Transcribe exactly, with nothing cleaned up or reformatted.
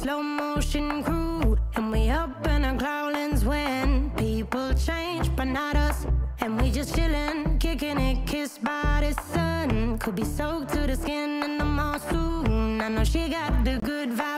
slow motion crew, and we up in our growlings when people change, but not us. And we just chillin', kicking it, kissed by the sun. Could be soaked to the skin in the mall soon. I know she got the good vibe.